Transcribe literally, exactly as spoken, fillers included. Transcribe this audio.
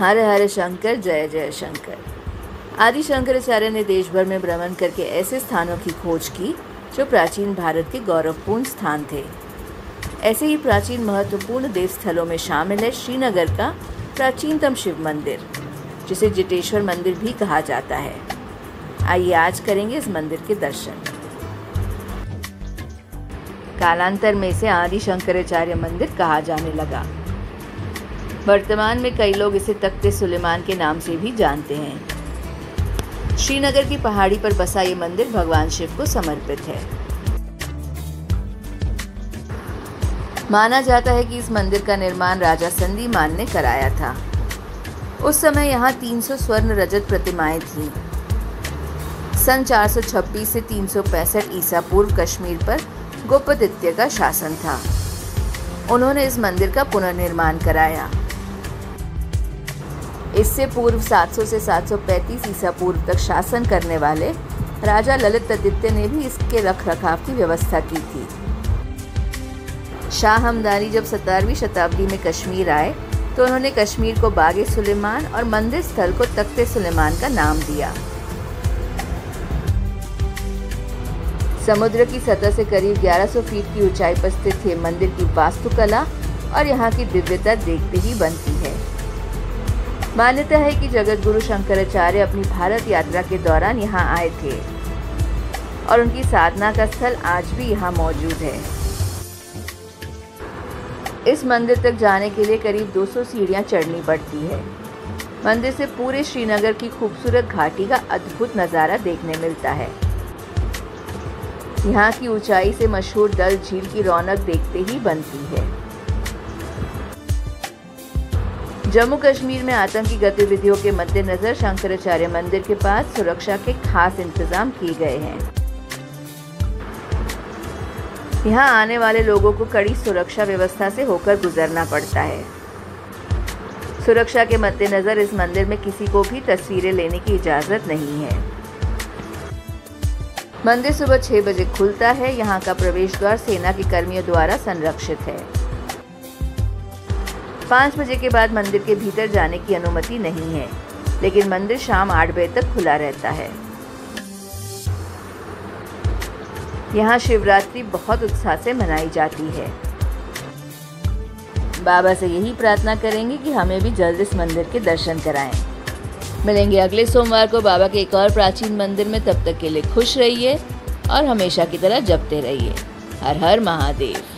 हर हर शंकर, जय जय शंकर। आदि शंकराचार्य ने देश भर में भ्रमण करके ऐसे स्थानों की खोज की जो प्राचीन भारत के गौरवपूर्ण स्थान थे। ऐसे ही प्राचीन महत्वपूर्ण देव स्थलों में शामिल है श्रीनगर का प्राचीनतम शिव मंदिर, जिसे जटेश्वर मंदिर भी कहा जाता है। आइए आज करेंगे इस मंदिर के दर्शन। कालांतर में इसे आदि शंकराचार्य मंदिर कहा जाने लगा। वर्तमान में कई लोग इसे तख्ते सुलेमान के नाम से भी जानते हैं। श्रीनगर की पहाड़ी पर बसा ये मंदिर भगवान शिव को समर्पित है। माना जाता है कि इस मंदिर का निर्माण राजा संधिमान ने कराया था। उस समय यहाँ तीन सौ स्वर्ण रजत प्रतिमाएं थीं। सन चार सौ छब्बीस से तीन सौ पैंसठ ईसा पूर्व कश्मीर पर गोपदित्य का शासन था। उन्होंने इस मंदिर का पुनर्निर्माण कराया। इससे पूर्व सात सौ से सात सौ पैंतीस ईसा पूर्व तक शासन करने वाले राजा ललित आदित्य ने भी इसके रख रखाव की व्यवस्था की थी। शाह हमदानी जब सत्रहवीं शताब्दी में कश्मीर आए तो उन्होंने कश्मीर को बागे सुलेमान और मंदिर स्थल को तख्ते सुलेमान का नाम दिया। समुद्र की सतह से करीब ग्यारह सौ फीट की ऊंचाई पर स्थित ये मंदिर की वास्तुकला और यहाँ की दिव्यता देखते ही बनती है। मान्यता है कि जगत गुरु शंकराचार्य अपनी भारत यात्रा के दौरान यहाँ आए थे और उनकी साधना का स्थल आज भी यहाँ मौजूद है। इस मंदिर तक जाने के लिए करीब दो सौ सीढ़ियाँ चढ़नी पड़ती है। मंदिर से पूरे श्रीनगर की खूबसूरत घाटी का अद्भुत नज़ारा देखने मिलता है। यहाँ की ऊंचाई से मशहूर डल झील की रौनक देखते ही बनती है। जम्मू कश्मीर में आतंकी गतिविधियों के मद्देनजर शंकराचार्य मंदिर के पास सुरक्षा के खास इंतजाम किए गए हैं। यहाँ आने वाले लोगों को कड़ी सुरक्षा व्यवस्था से होकर गुजरना पड़ता है। सुरक्षा के मद्देनजर इस मंदिर में किसी को भी तस्वीरें लेने की इजाजत नहीं है। मंदिर सुबह छह बजे खुलता है। यहाँ का प्रवेश द्वार सेना के कर्मियों द्वारा संरक्षित है। पाँच बजे के बाद मंदिर के भीतर जाने की अनुमति नहीं है, लेकिन मंदिर शाम आठ बजे तक खुला रहता है। यहाँ शिवरात्रि बहुत उत्साह से मनाई जाती है। बाबा से यही प्रार्थना करेंगे कि हमें भी जल्द इस मंदिर के दर्शन कराएं। मिलेंगे अगले सोमवार को बाबा के एक और प्राचीन मंदिर में। तब तक के लिए खुश रहिए और हमेशा की तरह जपते रहिए। हर हर महादेव।